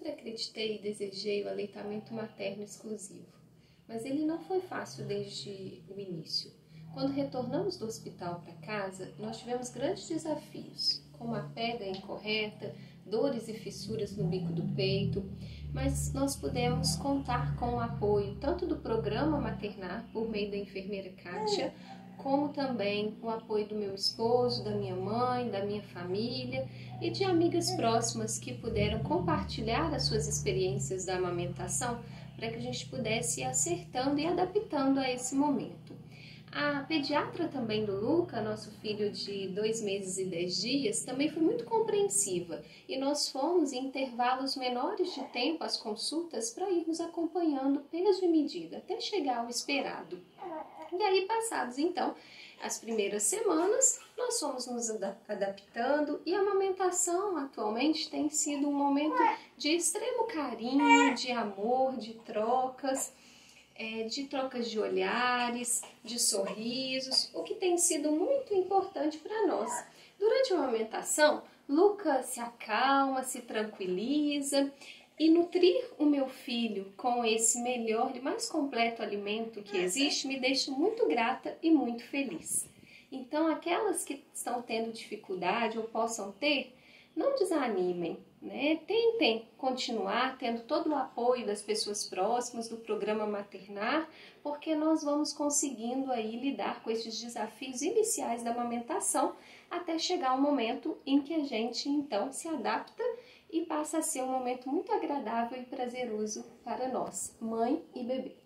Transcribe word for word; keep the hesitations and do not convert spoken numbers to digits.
sempre acreditei e desejei o aleitamento materno exclusivo, mas ele não foi fácil desde o início. Quando retornamos do hospital para casa, nós tivemos grandes desafios, como a pega incorreta, dores e fissuras no bico do peito, mas nós pudemos contar com o apoio tanto do programa maternar, por meio da enfermeira Kátia, como também o apoio do meu esposo, da minha mãe, da minha família e de amigas próximas que puderam compartilhar as suas experiências da amamentação para que a gente pudesse ir acertando e adaptando a esse momento. A pediatra também do Luca, nosso filho de dois meses e dez dias, também foi muito compreensiva e nós fomos em intervalos menores de tempo às consultas para irmos acompanhando peso e medida até chegar ao esperado. E aí, passados então as primeiras semanas, nós fomos nos adaptando e a amamentação atualmente tem sido um momento de extremo carinho, de amor, de trocas, é, de trocas de olhares, de sorrisos, o que tem sido muito importante para nós. Durante a amamentação, Luca se acalma, se tranquiliza. E nutrir o meu filho com esse melhor e mais completo alimento que existe me deixa muito grata e muito feliz. Então, aquelas que estão tendo dificuldade ou possam ter, não desanimem, né? Tentem continuar tendo todo o apoio das pessoas próximas do programa maternar, porque nós vamos conseguindo aí lidar com esses desafios iniciais da amamentação até chegar ao momento em que a gente então se adapta e passa a ser um momento muito agradável e prazeroso para nós, mãe e bebê.